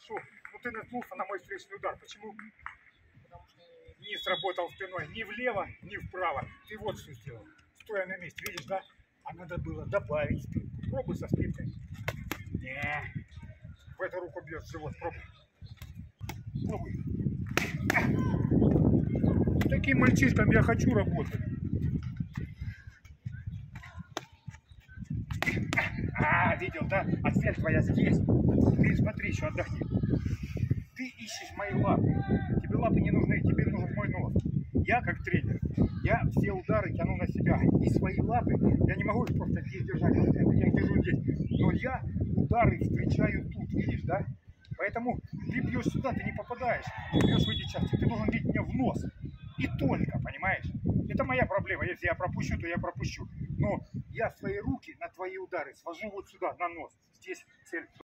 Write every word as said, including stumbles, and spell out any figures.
Шо? Ну ты наткнулся на мой встречный удар. Почему? Потому что низ работал спиной ни влево, ни вправо. Ты вот что сделал. Стоя на месте, видишь, да? А надо было добавить спинку. Пробуй со спинкой. Не. В эту руку бьет живот. Пробуй. Пробуй. С таким мальчишком я хочу работать. А, видел, да? А цель твоя здесь. Ты смотри, еще отдохни. Ты ищешь мои лапы. Тебе лапы не нужны, тебе нужен мой нос. Я как тренер, я все удары тяну на себя. И свои лапы, я не могу их просто здесь держать. Я их держу здесь. Но я удары встречаю тут, видишь, да? Поэтому ты бьешь сюда, ты не попадаешь. Ты бьешь в эти части, ты должен бить меня в нос. И только, понимаешь? Это моя проблема. Если я пропущу, то я пропущу. Но я свои руки на твои удары свожу вот сюда, на нос. Здесь